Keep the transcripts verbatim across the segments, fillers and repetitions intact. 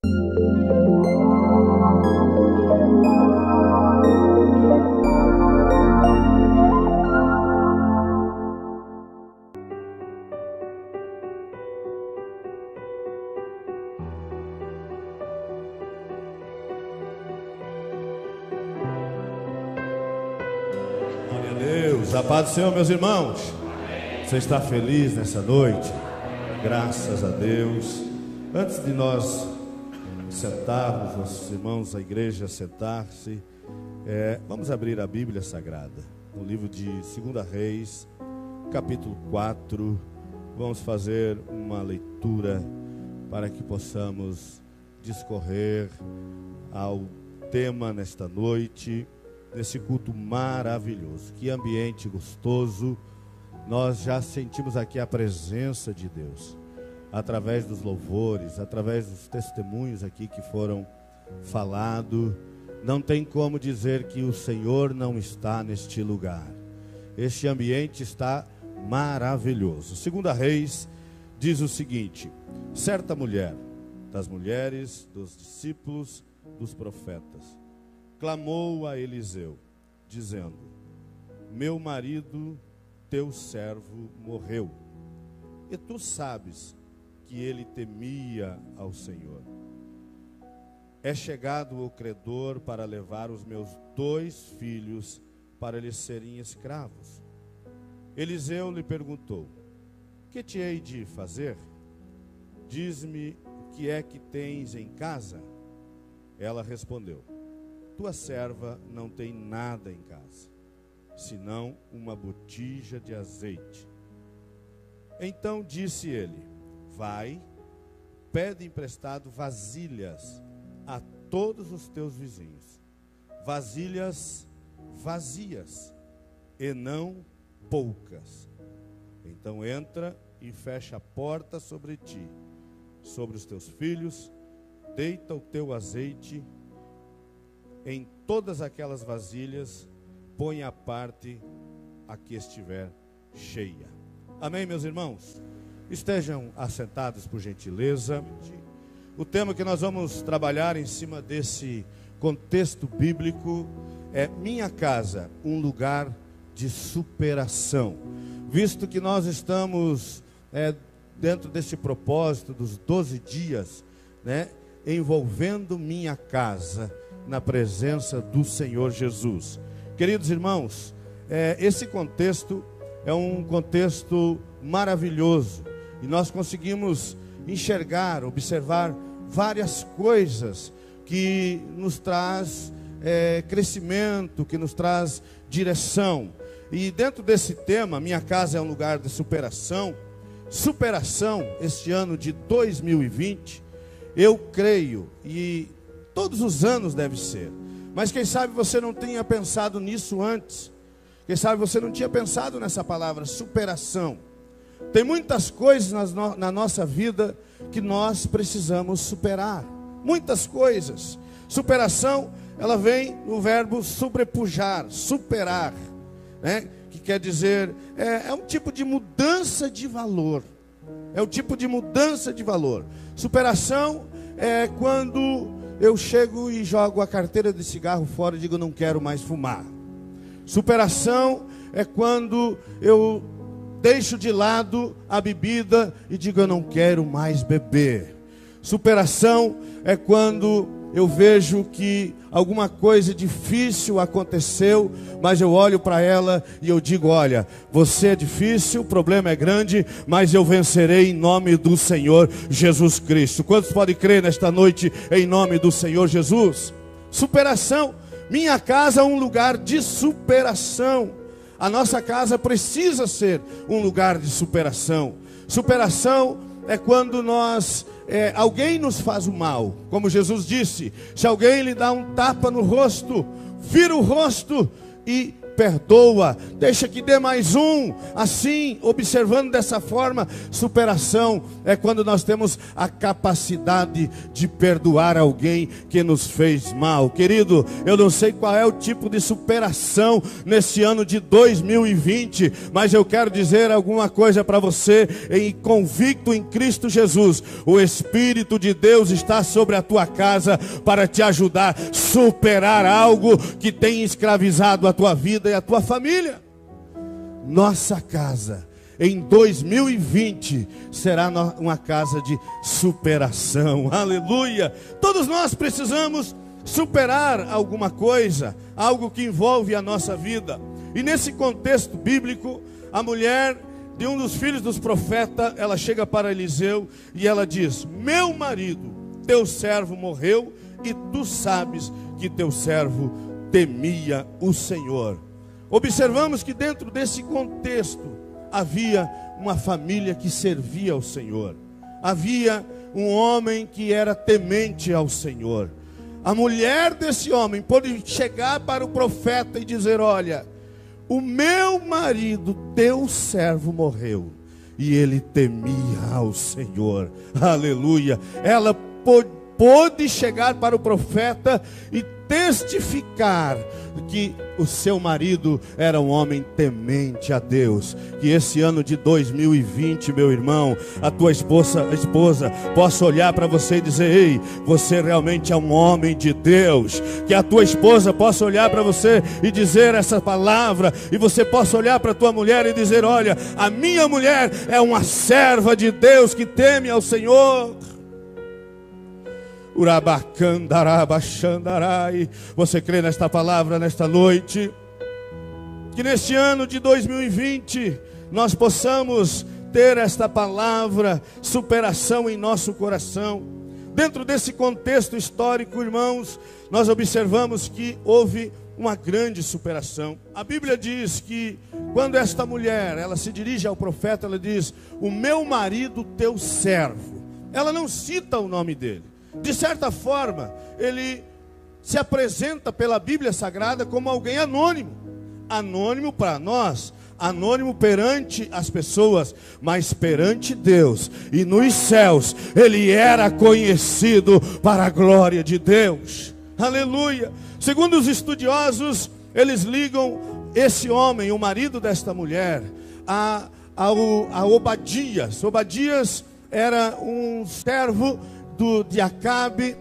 A paz do Senhor, meus irmãos. Amém. Você está feliz nessa noite? Graças a Deus. Antes de nós sentarmos, nossos irmãos, a igreja sentar-se, é, vamos abrir a Bíblia Sagrada, no livro de Segunda Reis, capítulo quatro. Vamos fazer uma leitura para que possamos discorrer ao tema nesta noite, nesse culto maravilhoso. Que ambiente gostoso. Nós já sentimos aqui a presença de Deus, através dos louvores, através dos testemunhos aqui que foram falados. Não tem como dizer que o Senhor não está neste lugar. Este ambiente está maravilhoso. Segunda Reis diz o seguinte: certa mulher, das mulheres, dos discípulos, dos profetas, clamou a Eliseu, dizendo: meu marido, teu servo, morreu, e tu sabes que ele temia ao Senhor. É chegado o credor para levar os meus dois filhos para eles serem escravos. Eliseu lhe perguntou: que te hei de fazer? Diz-me o que é que tens em casa. Ela respondeu: tua serva não tem nada em casa, senão uma botija de azeite. Então disse ele: vai, pede emprestado vasilhas a todos os teus vizinhos, vasilhas vazias, e não poucas. Então entra e fecha a porta sobre ti, sobre os teus filhos, deita o teu azeite em todas aquelas vasilhas, põe à parte a que estiver cheia. Amém, meus irmãos? Estejam assentados, por gentileza. O tema que nós vamos trabalhar em cima desse contexto bíblico é minha casa, um lugar de superação. Visto que nós estamos é, dentro desse propósito dos doze dias, né, envolvendo minha casa na presença do Senhor Jesus. Queridos irmãos, é, esse contexto é um contexto maravilhoso, e nós conseguimos enxergar, observar várias coisas que nos traz é, crescimento, que nos traz direção. E dentro desse tema, minha casa é um lugar de superação. Superação, este ano de dois mil e vinte, eu creio, e todos os anos deve ser, mas quem sabe você não tenha pensado nisso antes. Quem sabe você não tinha pensado nessa palavra, superação. Tem muitas coisas na, na nossa vida que nós precisamos superar. Muitas coisas. Superação, ela vem no verbo sobrepujar, superar, né? Que quer dizer, é, é um tipo de mudança de valor. É um tipo de mudança de valor. Superação é quando eu chego e jogo a carteira de cigarro fora e digo: não quero mais fumar. Superação é quando eu deixo de lado a bebida e digo: eu não quero mais beber. Superação é quando eu vejo que alguma coisa difícil aconteceu, mas eu olho para ela e eu digo: olha, você é difícil, o problema é grande, mas eu vencerei em nome do Senhor Jesus Cristo. Quantos podem crer nesta noite em nome do Senhor Jesus? Superação. Minha casa é um lugar de superação. A nossa casa precisa ser um lugar de superação. Superação é quando nós, é, alguém nos faz o mal. Como Jesus disse, se alguém lhe dá um tapa no rosto, vira o rosto e perdoa, deixa que dê mais um. Assim, observando dessa forma, superação é quando nós temos a capacidade de perdoar alguém que nos fez mal. Querido, eu não sei qual é o tipo de superação nesse ano de dois mil e vinte, mas eu quero dizer alguma coisa para você, em convicto em Cristo Jesus. O Espírito de Deus está sobre a tua casa para te ajudar a superar algo que tem escravizado a tua vida e a tua família. Nossa casa em dois mil e vinte será uma casa de superação. Aleluia! Todos nós precisamos superar alguma coisa, algo que envolve a nossa vida. E nesse contexto bíblico, a mulher de um dos filhos dos profetas, ela chega para Eliseu e ela diz: meu marido, teu servo morreu, e tu sabes que teu servo temia o Senhor. Observamos que dentro desse contexto havia uma família que servia ao Senhor. Havia um homem que era temente ao Senhor. A mulher desse homem pôde chegar para o profeta e dizer: olha, o meu marido, teu servo, morreu, e ele temia ao Senhor. Aleluia! Ela pôde, pôde chegar para o profeta e testificar que o seu marido era um homem temente a Deus. Que esse ano de dois mil e vinte, meu irmão, a tua esposa, a esposa possa olhar para você e dizer: ei, você realmente é um homem de Deus. Que a tua esposa possa olhar para você e dizer essa palavra, e você possa olhar para a tua mulher e dizer: olha, a minha mulher é uma serva de Deus que teme ao Senhor. Você crê nesta palavra nesta noite? Que neste ano de dois mil e vinte nós possamos ter esta palavra superação em nosso coração. Dentro desse contexto histórico, irmãos, nós observamos que houve uma grande superação. A Bíblia diz que quando esta mulher, ela se dirige ao profeta, ela diz: o meu marido, teu servo. Ela não cita o nome dele. De certa forma, ele se apresenta pela Bíblia Sagrada como alguém anônimo. Anônimo para nós, anônimo perante as pessoas, mas perante Deus e nos céus, ele era conhecido para a glória de Deus. Aleluia! Segundo os estudiosos, eles ligam esse homem, o marido desta mulher, a, a, a Obadias. Obadias era um servo Do, de Acabe.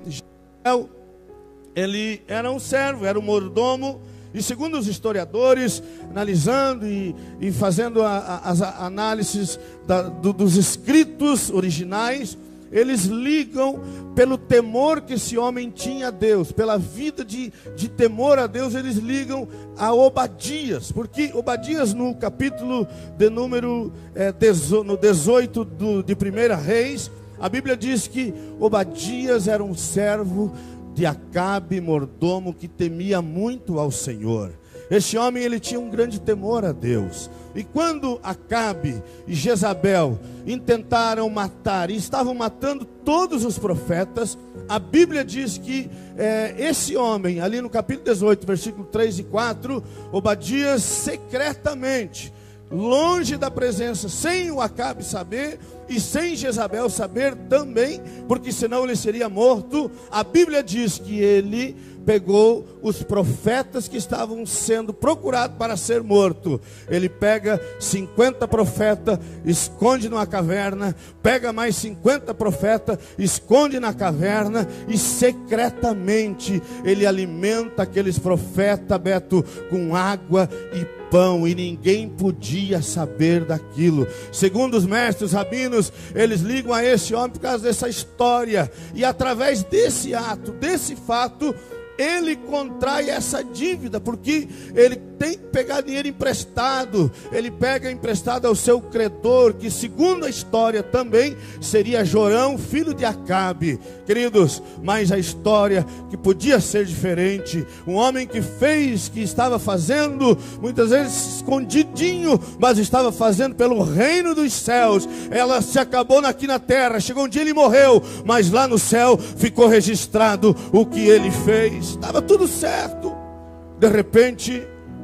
Ele era um servo, era um mordomo. E segundo os historiadores, analisando e, e fazendo a, a, as análises da, do, dos escritos originais, eles ligam pelo temor que esse homem tinha a Deus, pela vida de, de temor a Deus, eles ligam a Obadias. Porque Obadias, no capítulo de número é, dezo, no dezoito do, de primeira Reis, a Bíblia diz que Obadias era um servo de Acabe, mordomo, que temia muito ao Senhor. Este homem, ele tinha um grande temor a Deus. E quando Acabe e Jezabel intentaram matar, e estavam matando todos os profetas, a Bíblia diz que é, esse homem, ali no capítulo dezoito, versículo três e quatro, Obadias secretamente, longe da presença, sem o Acabe saber e sem Jezabel saber também, porque senão ele seria morto. A Bíblia diz que ele pegou os profetas que estavam sendo procurados para ser morto. Ele pega cinquenta profetas, esconde numa caverna, pega mais cinquenta profetas, esconde na caverna, e secretamente ele alimenta aqueles profetas, Beto, com água e pão, e ninguém podia saber daquilo. Segundo os mestres rabinos, eles ligam a esse homem por causa dessa história, e através desse ato, desse fato, ele contrai essa dívida, porque ele tem que pegar dinheiro emprestado. Ele pega emprestado ao seu credor, que segundo a história também seria Jorão, filho de Acabe. Queridos, mas a história que podia ser diferente. Um homem que fez, que estava fazendo, muitas vezes escondidinho, mas estava fazendo pelo reino dos céus. Ela se acabou aqui na terra, chegou um dia ele morreu, mas lá no céu ficou registrado o que ele fez. Estava tudo certo. De repente,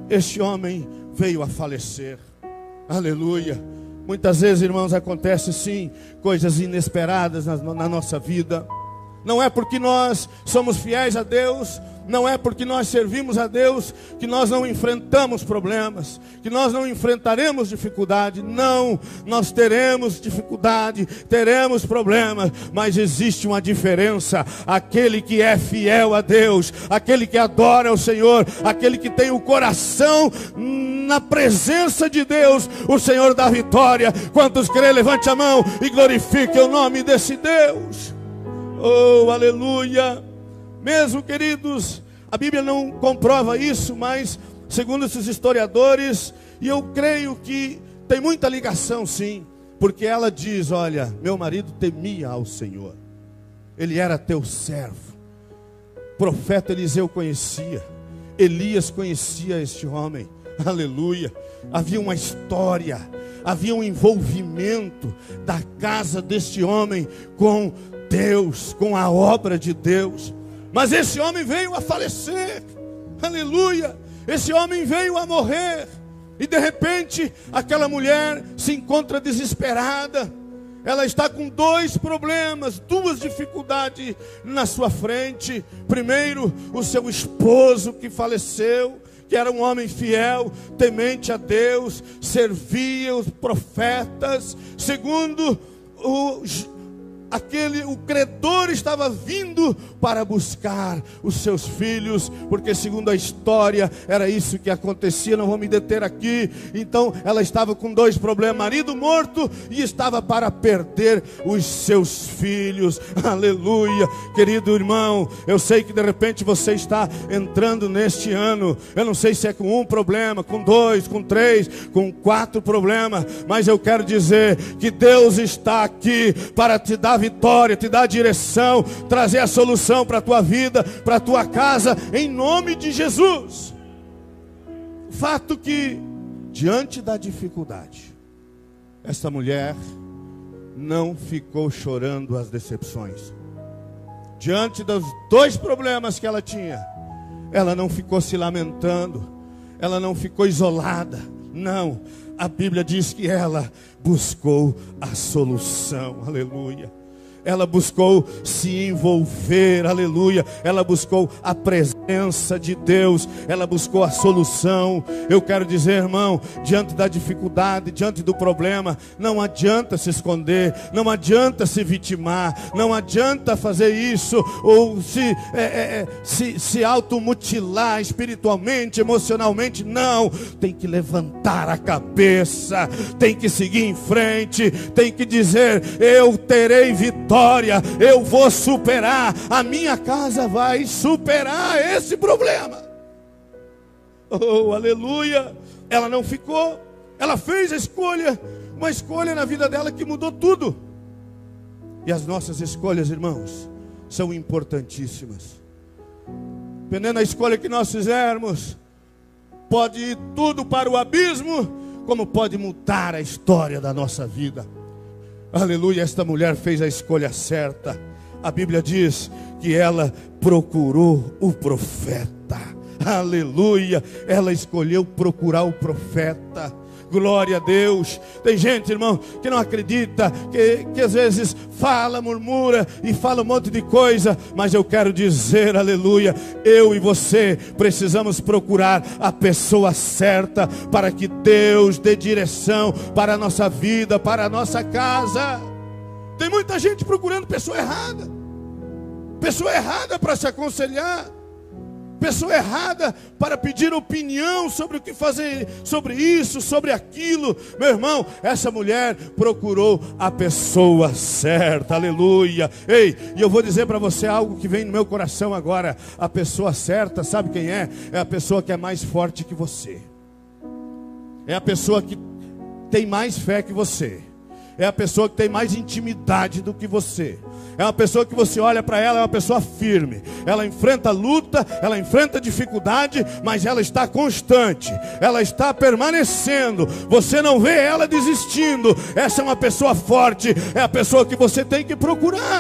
este homem veio a falecer. Aleluia. Muitas vezes, irmãos, acontece sim coisas inesperadas na, na nossa vida. Não é porque nós somos fiéis a Deus, não é porque nós servimos a Deus que nós não enfrentamos problemas, que nós não enfrentaremos dificuldade. Não, nós teremos dificuldade, teremos problemas, mas existe uma diferença. Aquele que é fiel a Deus, aquele que adora o Senhor, aquele que tem o coração na presença de Deus, o Senhor dá vitória. Quantos crê, levante a mão e glorifique o nome desse Deus. Oh, aleluia. Mesmo, queridos, a Bíblia não comprova isso, mas segundo esses historiadores, e eu creio que tem muita ligação sim, porque ela diz, olha, meu marido temia ao Senhor, ele era teu servo. O profeta Eliseu conhecia, Elias conhecia este homem, aleluia. Havia uma história, havia um envolvimento da casa deste homem com Deus, com a obra de Deus. Mas esse homem veio a falecer, aleluia. Esse homem veio a morrer. E de repente aquela mulher se encontra desesperada. Ela está com dois problemas, duas dificuldades na sua frente. Primeiro, o seu esposo que faleceu, que era um homem fiel, temente a Deus, servia os profetas. Segundo, o Aquele, o credor estava vindo para buscar os seus filhos, porque segundo a história, era isso que acontecia, não vou me deter aqui. Então, ela estava com dois problemas, marido morto, e estava para perder os seus filhos, aleluia. Querido irmão, eu sei que de repente você está entrando neste ano, eu não sei se é com um problema, com dois, com três, com quatro problemas, mas eu quero dizer que Deus está aqui para te dar vitória, te dar direção, trazer a solução para a tua vida, para a tua casa, em nome de Jesus. Fato que, diante da dificuldade, esta mulher não ficou chorando as decepções. Diante dos dois problemas que ela tinha, ela não ficou se lamentando, ela não ficou isolada, não. A Bíblia diz que ela buscou a solução, aleluia. Ela buscou se envolver, aleluia. Ela buscou a presença de Deus. Ela buscou a solução. Eu quero dizer, irmão, diante da dificuldade, diante do problema, não adianta se esconder, não adianta se vitimar, não adianta fazer isso, ou se, é, é, se, se automutilar espiritualmente, emocionalmente. Não, tem que levantar a cabeça, tem que seguir em frente, tem que dizer, eu terei vitória. Eu vou superar, a minha casa vai superar esse problema. Oh, aleluia. Ela não ficou, ela fez a escolha, uma escolha na vida dela que mudou tudo. E as nossas escolhas, irmãos, são importantíssimas. Dependendo da escolha que nós fizermos, pode ir tudo para o abismo, como pode mudar a história da nossa vida. Aleluia, esta mulher fez a escolha certa. A Bíblia diz que ela procurou o profeta. Aleluia, ela escolheu procurar o profeta. Glória a Deus. Tem gente, irmão, que não acredita, que, que às vezes fala, murmura e fala um monte de coisa. Mas eu quero dizer, aleluia, eu e você precisamos procurar a pessoa certa, para que Deus dê direção para a nossa vida, para a nossa casa. Tem muita gente procurando pessoa errada, pessoa errada para se aconselhar, pessoa errada para pedir opinião sobre o que fazer, sobre isso, sobre aquilo. Meu irmão, essa mulher procurou a pessoa certa, aleluia. Ei, e eu vou dizer para você algo que vem no meu coração agora. A pessoa certa, sabe quem é? É a pessoa que é mais forte que você, é a pessoa que tem mais fé que você, é a pessoa que tem mais intimidade do que você. É uma pessoa que você olha para ela, é uma pessoa firme. Ela enfrenta luta, ela enfrenta dificuldade, mas ela está constante, ela está permanecendo. Você não vê ela desistindo. Essa é uma pessoa forte, é a pessoa que você tem que procurar.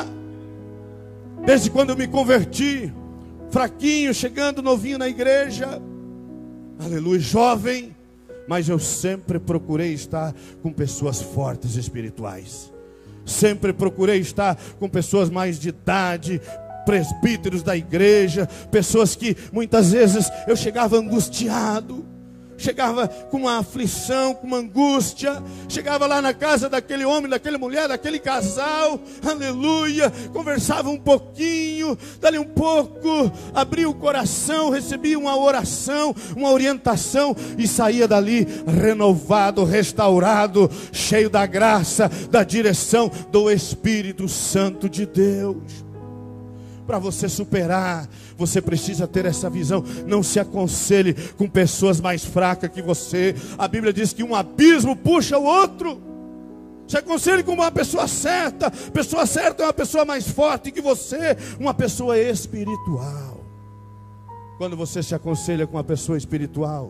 Desde quando eu me converti, fraquinho, chegando novinho na igreja, aleluia, jovem, mas eu sempre procurei estar com pessoas fortes espirituais. Sempre procurei estar com pessoas mais de idade, presbíteros da igreja, pessoas que muitas vezes eu chegava angustiado, chegava com uma aflição, com uma angústia, chegava lá na casa daquele homem, daquela mulher, daquele casal, aleluia, conversava um pouquinho, dali um pouco, abria o coração, recebia uma oração, uma orientação e saía dali renovado, restaurado, cheio da graça, da direção do Espírito Santo de Deus. Para você superar, você precisa ter essa visão. Não se aconselhe com pessoas mais fracas que você. A Bíblia diz que um abismo puxa o outro. Se aconselhe com uma pessoa certa. Pessoa certa é uma pessoa mais forte que você, uma pessoa espiritual. Quando você se aconselha com uma pessoa espiritual,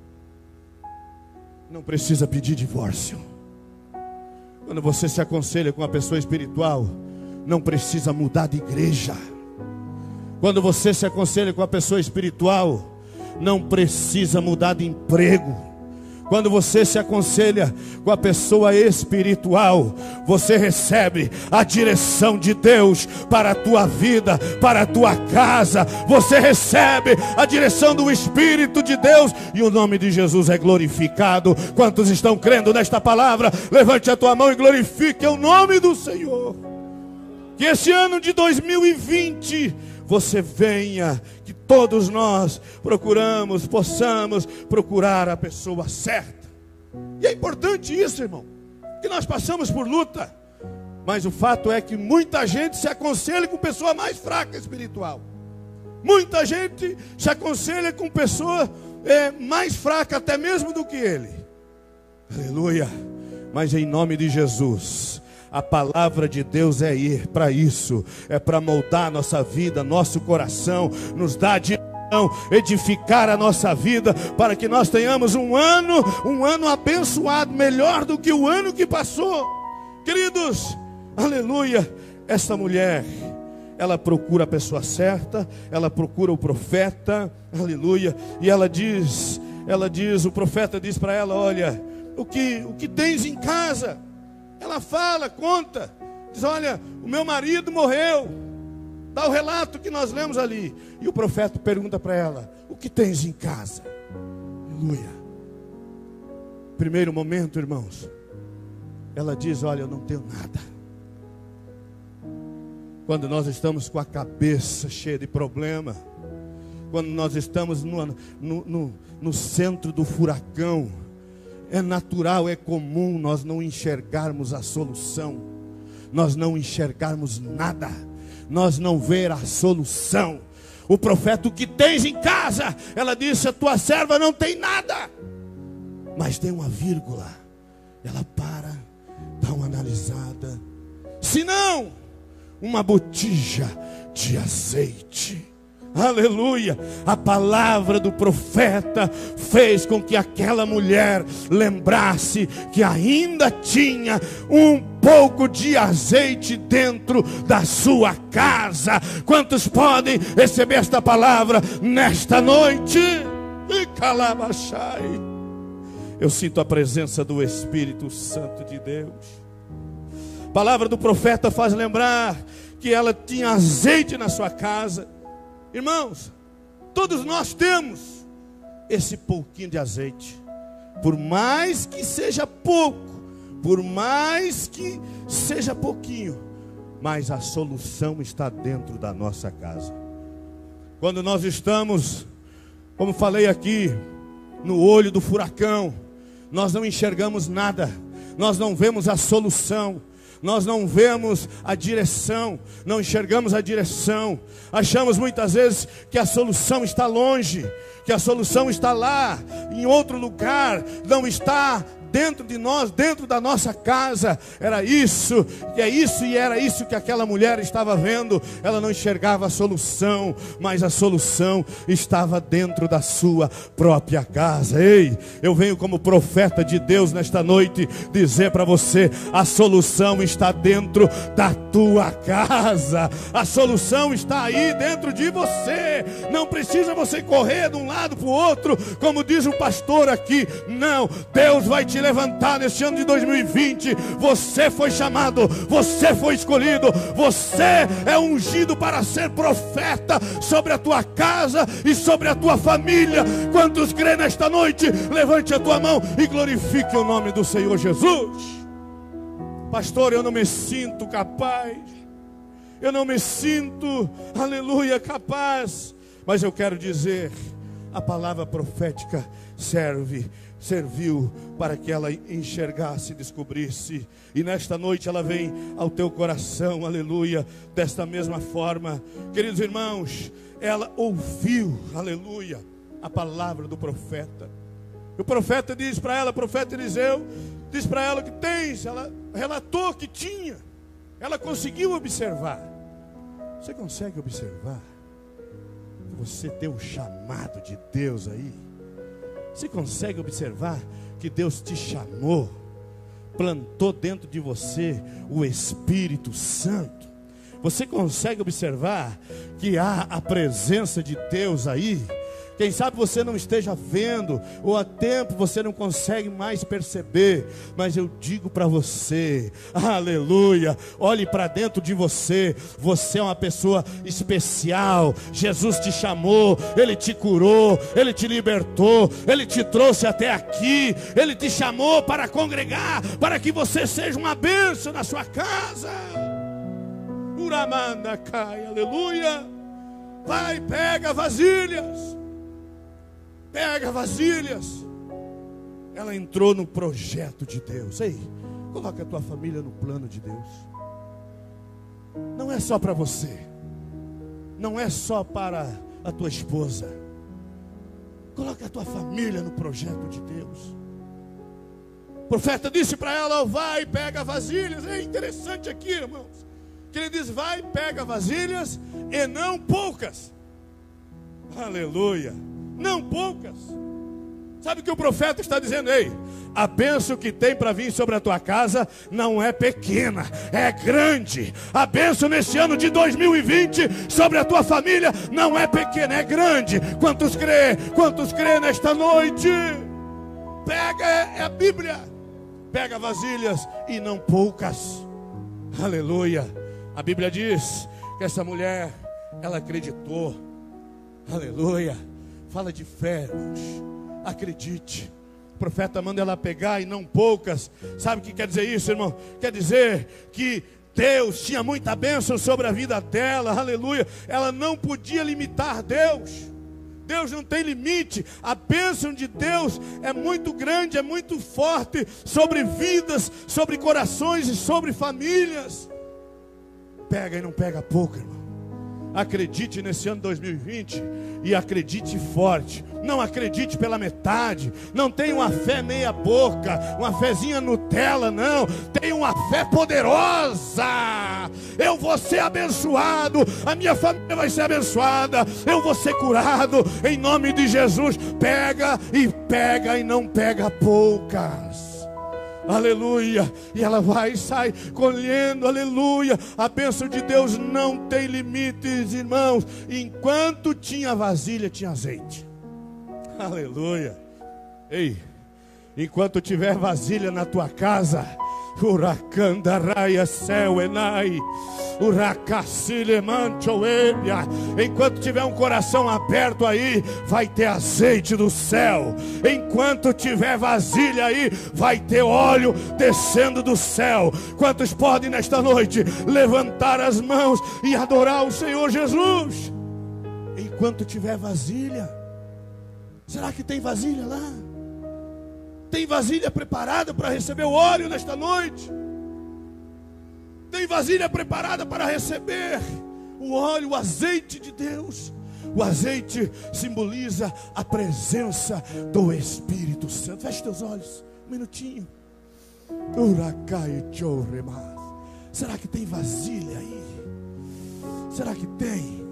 não precisa pedir divórcio. Quando você se aconselha com uma pessoa espiritual, não precisa mudar de igreja. Quando você se aconselha com a pessoa espiritual, não precisa mudar de emprego. Quando você se aconselha com a pessoa espiritual, você recebe a direção de Deus para a tua vida, para a tua casa. Você recebe a direção do Espírito de Deus e o nome de Jesus é glorificado. Quantos estão crendo nesta palavra? Levante a tua mão e glorifique o nome do Senhor. Que esse ano de dois mil e vinte você venha, que todos nós procuramos, possamos procurar a pessoa certa. E é importante isso, irmão, que nós passamos por luta, mas o fato é que muita gente se aconselha com pessoa mais fraca espiritual. Muita gente se aconselha com pessoa é, mais fraca até mesmo do que ele. Aleluia. Mas em nome de Jesus, a palavra de Deus é ir para isso, é para moldar a nossa vida, nosso coração, nos dar direção, edificar a nossa vida, para que nós tenhamos um ano, um ano abençoado, melhor do que o ano que passou. Queridos, aleluia, essa mulher, ela procura a pessoa certa, ela procura o profeta, aleluia, e ela diz, ela diz, o profeta diz para ela, olha, o que, o que tens em casa? Ela fala, conta, diz, olha, o meu marido morreu. Dá o relato que nós lemos ali. E o profeta pergunta para ela, o que tens em casa? Aleluia. Primeiro momento, irmãos, ela diz, olha, eu não tenho nada. Quando nós estamos com a cabeça cheia de problema, quando nós estamos no, no, no, no centro do furacão, é natural, é comum nós não enxergarmos a solução, nós não enxergarmos nada, nós não ver a solução. O profeta, o que tens em casa? Ela disse, a tua serva não tem nada, mas tem uma vírgula. Ela para, dá uma analisada, se não, uma botija de azeite. Aleluia, a palavra do profeta fez com que aquela mulher lembrasse que ainda tinha um pouco de azeite dentro da sua casa. Quantos podem receber esta palavra nesta noite? E calabachai, eu sinto a presença do Espírito Santo de Deus. A palavra do profeta faz lembrar que ela tinha azeite na sua casa. Irmãos, todos nós temos esse pouquinho de azeite. Por mais que seja pouco, por mais que seja pouquinho, mas a solução está dentro da nossa casa. Quando nós estamos, como falei aqui, no olho do furacão, nós não enxergamos nada, nós não vemos a solução, nós não vemos a direção, não enxergamos a direção. Achamos muitas vezes que a solução está longe, que a solução está lá, em outro lugar, não está dentro de nós, dentro da nossa casa. Era isso, e é isso e era isso que aquela mulher estava vendo. Ela não enxergava a solução, mas a solução estava dentro da sua própria casa. Ei, eu venho como profeta de Deus nesta noite dizer para você: a solução está dentro da tua casa. A solução está aí dentro de você. Não precisa você correr de um lado para o outro, como diz o pastor aqui. Não, Deus vai te levantar neste ano de dois mil e vinte. Você foi chamado, você foi escolhido, você é ungido para ser profeta sobre a tua casa e sobre a tua família. Quantos crê nesta noite? Levante a tua mão e glorifique o nome do Senhor Jesus. Pastor, eu não me sinto capaz, eu não me sinto, aleluia, capaz. Mas eu quero dizer, a palavra profética serve, serviu para que ela enxergasse, descobrisse. E nesta noite ela vem ao teu coração, aleluia, desta mesma forma. Queridos irmãos, ela ouviu, aleluia, a palavra do profeta. O profeta diz para ela, o profeta Eliseu, diz para ela que tens, ela relatou que tinha. Ela conseguiu observar. Você consegue observar? Você tem o chamado de Deus aí. Você consegue observar que Deus te chamou, plantou dentro de você o Espírito Santo. Você consegue observar que há a presença de Deus aí. Quem sabe você não esteja vendo, ou há tempo você não consegue mais perceber, mas eu digo para você, aleluia, olhe para dentro de você. Você é uma pessoa especial. Jesus te chamou, Ele te curou, Ele te libertou, Ele te trouxe até aqui, Ele te chamou para congregar, para que você seja uma bênção na sua casa. Uramanda cai, aleluia. Vai, pega vasilhas. Pega vasilhas. Ela entrou no projeto de Deus. Ei, coloca a tua família no plano de Deus. Não é só para você, não é só para a tua esposa. Coloca a tua família no projeto de Deus. O profeta disse para ela: vai, pega vasilhas. É interessante aqui, irmãos, que ele diz: vai, pega vasilhas, e não poucas. Aleluia. Não poucas. Sabe o que o profeta está dizendo? Ei, a bênção que tem para vir sobre a tua casa não é pequena, é grande. A bênção neste ano de dois mil e vinte sobre a tua família não é pequena, é grande. Quantos crê? Quantos crê nesta noite? Pega, é a Bíblia. Pega vasilhas e não poucas. Aleluia. A Bíblia diz que essa mulher, ela acreditou. Aleluia. Fala de fé, irmãos. Acredite. O profeta manda ela pegar e não poucas. Sabe o que quer dizer isso, irmão? Quer dizer que Deus tinha muita bênção sobre a vida dela. Aleluia. Ela não podia limitar Deus. Deus não tem limite. A bênção de Deus é muito grande, é muito forte sobre vidas, sobre corações e sobre famílias. Pega e não pega pouco, irmão. Acredite nesse ano dois mil e vinte e acredite forte. Não acredite pela metade. Não tenha uma fé meia boca, uma fezinha Nutella, não. Tenha uma fé poderosa. Eu vou ser abençoado, a minha família vai ser abençoada, eu vou ser curado em nome de Jesus. Pega e pega e não pega poucas. Aleluia. E ela vai e sai colhendo, aleluia. A bênção de Deus não tem limites, irmãos. Enquanto tinha vasilha, tinha azeite. Aleluia. Ei, enquanto tiver vasilha na tua casa, Uracandaraia céu enai, Uracacilemanchoelha. Enquanto tiver um coração aberto aí, vai ter azeite do céu. Enquanto tiver vasilha aí, vai ter óleo descendo do céu. Quantos podem nesta noite levantar as mãos e adorar o Senhor Jesus? Enquanto tiver vasilha. Será que tem vasilha lá? Tem vasilha preparada para receber o óleo nesta noite? Tem vasilha preparada para receber o óleo, o azeite de Deus? O azeite simboliza a presença do Espírito Santo. Feche teus olhos Um minutinho. Uracai chorremas. Será que tem vasilha aí? Será que tem?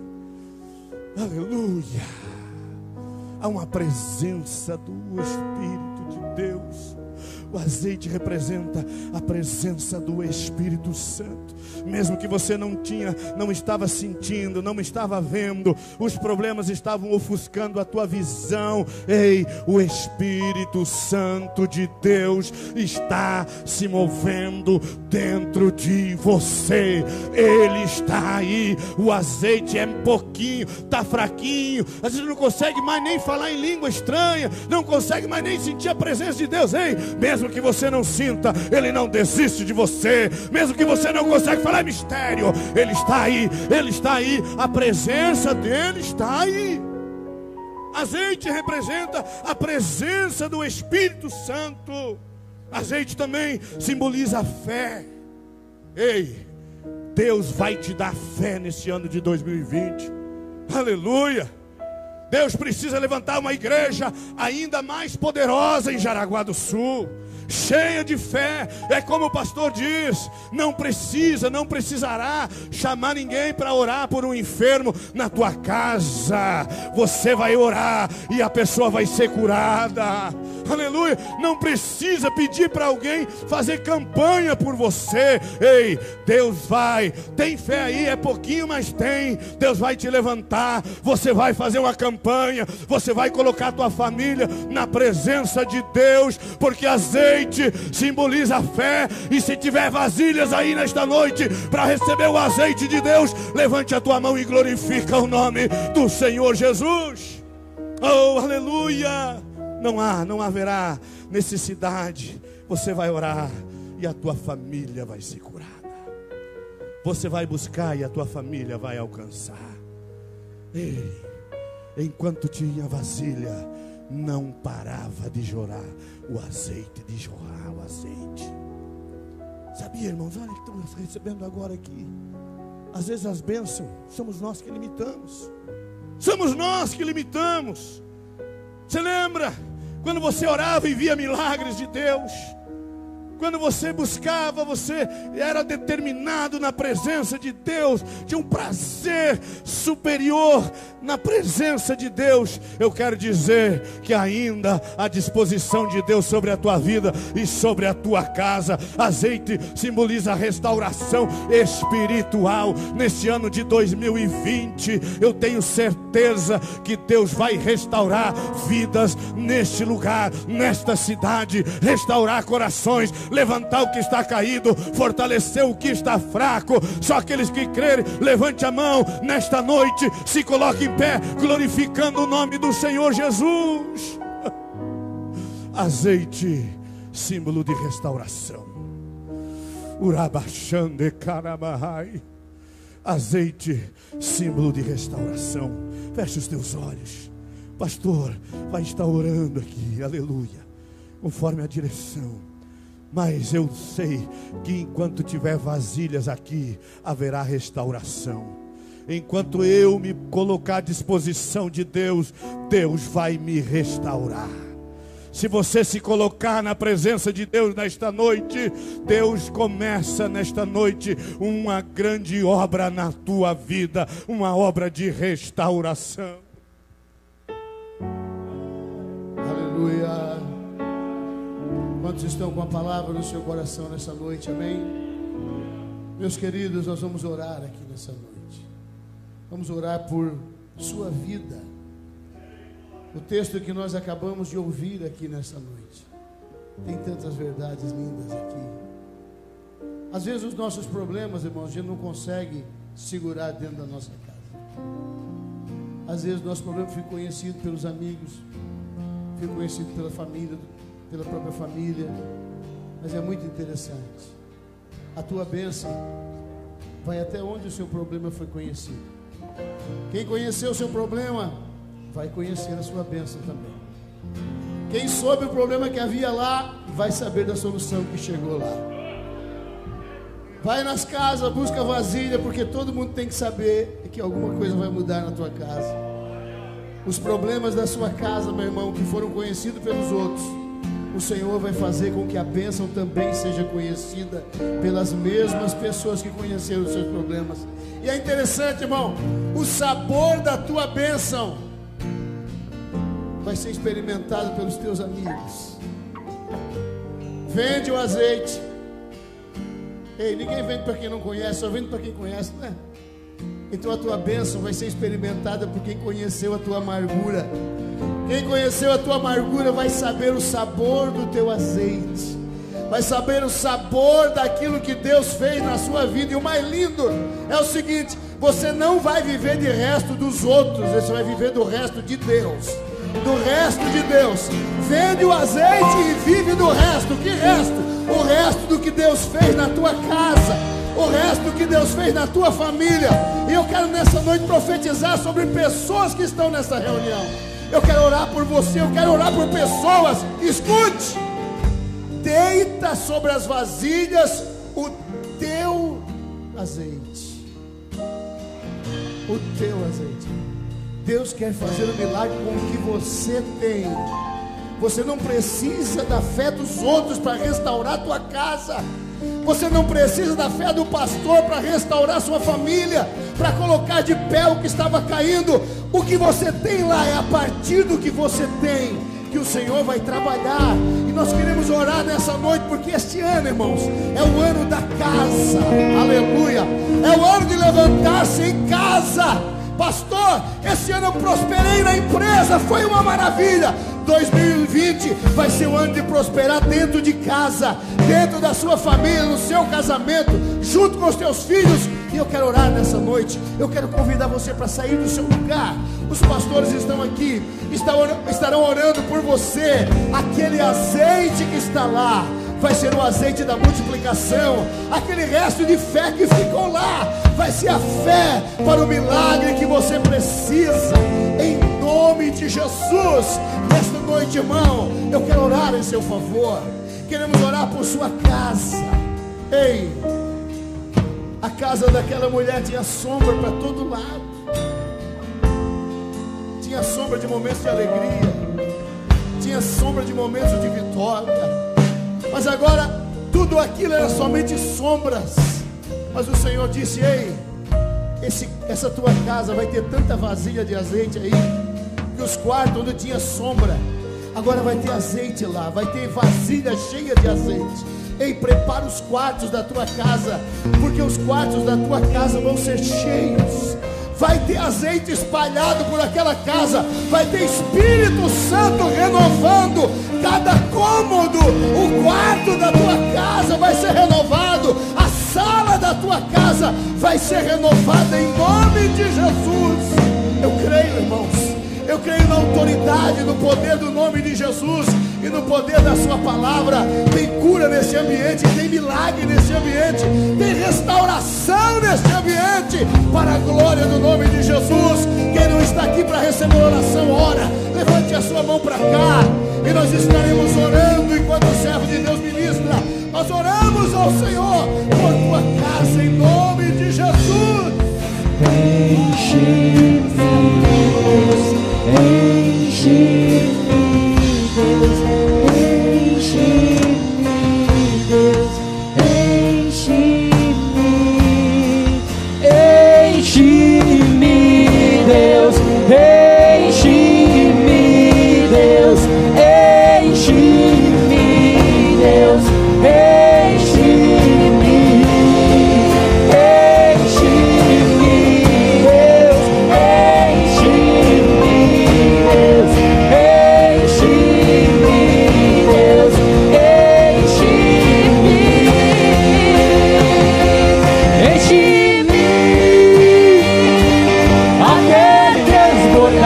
Aleluia. Há uma presença do Espírito de Deus. O azeite representa a presença do Espírito Santo. Mesmo que você não tinha, não estava sentindo, não estava vendo, os problemas estavam ofuscando a tua visão. Ei, o Espírito Santo de Deus está se movendo dentro de você. Ele está aí. O azeite é pouquinho, está fraquinho. Às vezes não consegue mais nem falar em língua estranha, não consegue mais nem sentir a presença de Deus. Ei, mesmo que você não sinta, Ele não desiste de você. Mesmo que você não consegue falar mistério, Ele está aí, Ele está aí, a presença dEle está aí. Azeite representa a presença do Espírito Santo. Azeite também simboliza a fé. Ei, Deus vai te dar fé nesse ano de dois mil e vinte. Aleluia. Deus precisa levantar uma igreja ainda mais poderosa em Jaraguá do Sul, cheia de fé. É como o pastor diz: não precisa, não precisará chamar ninguém para orar por um enfermo na tua casa. Você vai orar e a pessoa vai ser curada. Aleluia. Não precisa pedir para alguém fazer campanha por você. Ei, Deus vai. Tem fé aí, é pouquinho, mas tem. Deus vai te levantar. Você vai fazer uma campanha. Você vai colocar a tua família na presença de Deus, porque azeite simboliza a fé. E se tiver vasilhas aí nesta noite para receber o azeite de Deus, levante a tua mão e glorifica o nome do Senhor Jesus. Oh, aleluia. Não há, não haverá necessidade. Você vai orar e a tua família vai ser curada. Você vai buscar e a tua família vai alcançar. Ei, enquanto tinha vasilha, não parava de jorrar o azeite, de jorrar o azeite. Sabia, irmãos? Olha que estamos recebendo agora aqui. Às vezes as bênçãos somos nós que limitamos. Somos nós que limitamos. Você lembra quando você orava e via milagres de Deus? Quando você buscava, você era determinado na presença de Deus, tinha um prazer superior na presença de Deus. Eu quero dizer que ainda há disposição de Deus sobre a tua vida e sobre a tua casa. Azeite simboliza a restauração espiritual. Neste ano de dois mil e vinte, eu tenho certeza que Deus vai restaurar vidas neste lugar, nesta cidade, restaurar corações, levantar o que está caído, fortalecer o que está fraco. Só aqueles que crerem, levante a mão nesta noite, se coloque em pé, glorificando o nome do Senhor Jesus. Azeite, símbolo de restauração. Urabachande karamahai. Azeite, símbolo de restauração. Feche os teus olhos. Pastor vai estar orando aqui, aleluia, conforme a direção. Mas eu sei que enquanto tiver vasilhas aqui, haverá restauração. Enquanto eu me colocar à disposição de Deus, Deus vai me restaurar. Se você se colocar na presença de Deus nesta noite, Deus começa nesta noite uma grande obra na tua vida, uma obra de restauração. Aleluia. Quantos estão com a palavra no seu coração nessa noite, amém? Meus queridos, nós vamos orar aqui nessa noite. Vamos orar por sua vida. O texto que nós acabamos de ouvir aqui nessa noite tem tantas verdades lindas aqui. Às vezes os nossos problemas, irmãos, a gente não consegue segurar dentro da nossa casa. Às vezes o nosso problema fica conhecido pelos amigos, fica conhecido pela família, pela própria família. Mas é muito interessante. A tua bênção vai até onde o seu problema foi conhecido. Quem conheceu o seu problema vai conhecer a sua bênção também. Quem soube o problema que havia lá vai saber da solução que chegou lá. Vai nas casas, busca vasilha, porque todo mundo tem que saber que alguma coisa vai mudar na tua casa. Os problemas da sua casa, meu irmão, que foram conhecidos pelos outros, o Senhor vai fazer com que a bênção também seja conhecida pelas mesmas pessoas que conheceram os seus problemas. E é interessante, irmão, o sabor da tua bênção vai ser experimentado pelos teus amigos. Vende o azeite. Ei, ninguém vende para quem não conhece, só vende para quem conhece, né? Então a tua bênção vai ser experimentada por quem conheceu a tua amargura. Quem conheceu a tua amargura vai saber o sabor do teu azeite, vai saber o sabor daquilo que Deus fez na sua vida. E o mais lindo é o seguinte: você não vai viver de resto dos outros, você vai viver do resto de Deus. Do resto de Deus. Vende o azeite e vive do resto. Que resto? O resto do que Deus fez na tua casa, o resto do que Deus fez na tua família. E eu quero nessa noite profetizar sobre pessoas que estão nessa reunião. Eu quero orar por você, eu quero orar por pessoas. Escute: deita sobre as vasilhas o teu azeite. O teu azeite. Deus quer fazer um milagre com o que você tem. Você não precisa da fé dos outros para restaurar a tua casa. Você não precisa da fé do pastor para restaurar a sua família, para colocar de pé o que estava caindo. O que você tem lá é a partir do que você tem que o Senhor vai trabalhar. E nós queremos orar nessa noite, porque este ano, irmãos, é o ano da casa. Aleluia. É o ano de levantar-se em casa. Pastor, esse ano eu prosperei na empresa, foi uma maravilha. dois mil e vinte vai ser o ano de prosperar dentro de casa, dentro da sua família, no seu casamento, junto com os teus filhos. E eu quero orar nessa noite. Eu quero convidar você para sair do seu lugar. Os pastores estão aqui, estarão orando por você. Aquele azeite que está lá vai ser o azeite da multiplicação. Aquele resto de fé que ficou lá vai ser a fé para o milagre que você precisa, em nome de Jesus. Nesta noite, irmão, eu quero orar em seu favor. Queremos orar por sua casa. Ei, a casa daquela mulher tinha sombra para todo lado, tinha sombra de momentos de alegria, tinha sombra de momentos de vitória. Mas agora tudo aquilo era somente sombras. Mas o Senhor disse: ei, esse, essa tua casa vai ter tanta vasilha de azeite aí, que os quartos onde tinha sombra, agora vai ter azeite lá, vai ter vasilha cheia de azeite. Ei, prepara os quartos da tua casa, porque os quartos da tua casa vão ser cheios. Vai ter azeite espalhado por aquela casa, vai ter Espírito Santo renovando cada cômodo. O quarto da tua casa vai ser renovado, a sala da tua casa vai ser renovada em nome de Jesus. Eu creio, irmãos, eu creio na autoridade, no poder do nome de Jesus e no poder da sua palavra. Tem cura nesse ambiente, tem milagre nesse ambiente, tem restauração nesse ambiente, para a glória do nome de Jesus. Quem não está aqui para receber oração, ora, levante a sua mão para cá, e nós estaremos orando enquanto o servo de Deus ministra. Nós oramos ao Senhor por tua casa, em nome de Jesus. Enche-me, Deus, enche-me, Deus, enche-me, Deus, enche-me, enche-me, Deus, enche-me, Deus, enche-me, Deus, enche-me, enche-me, Deus, enche-me, Deus, enche-me, Deus, enche-me, enche-me, até transbordar.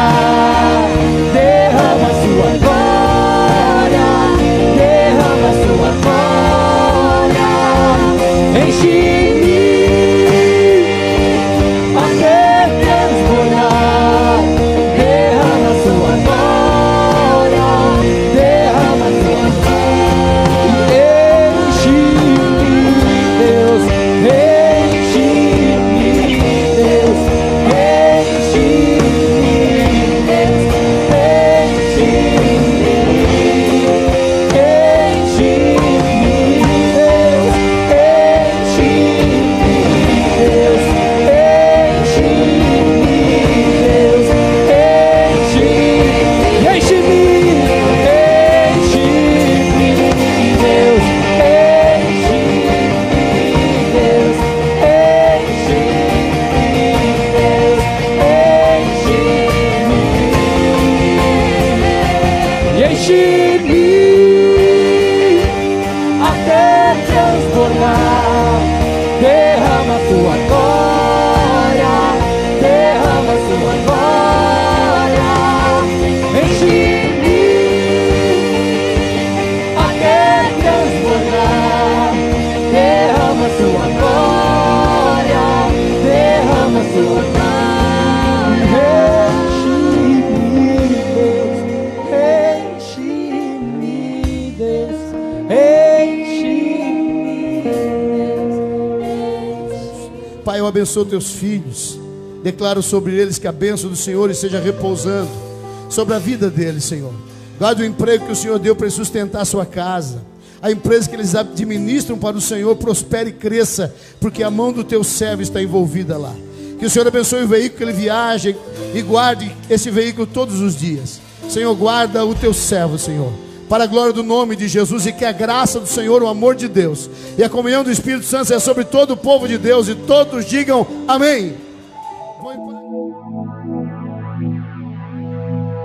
abençoa teus filhos. Declaro sobre eles que a bênção do Senhor esteja repousando sobre a vida deles, Senhor. Guarda o emprego que o Senhor deu para sustentar a sua casa. A empresa que eles administram para o Senhor prospere e cresça, porque a mão do teu servo está envolvida lá. Que o Senhor abençoe o veículo que ele viaja e guarde esse veículo todos os dias. Senhor, guarda o teu servo, Senhor, para a glória do nome de Jesus, e que a graça do Senhor, o amor de Deus e a comunhão do Espírito Santo seja sobre todo o povo de Deus, e todos digam amém. Vou